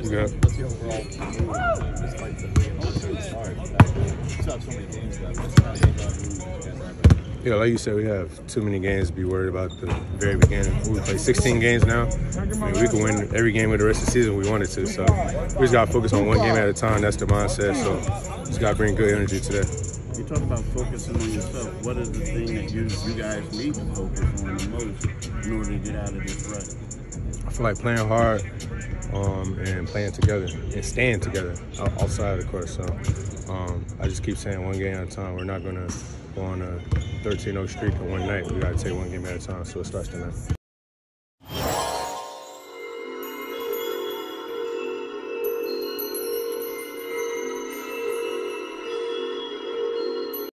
You got what's the overall mood despite the being so hard? You still have so many games left. What's kind of the overall mood you guys have right now? Yeah, like you said, we have too many games to be worried about at the very beginning. We play 16 games now. I mean, we can win every game of the rest of the season we wanted to. So we just got to focus on one game at a time. That's the mindset. So just got to bring good energy today. You talk about focusing on yourself. What is the thing that you guys need to focus on the most in order to get out of this rut? I feel like playing hard and playing together and staying together outside of the court. So I just keep saying one game at a time. We're not going to go on a 13-0 streak in one night. We got to take one game at a time, so it starts tonight.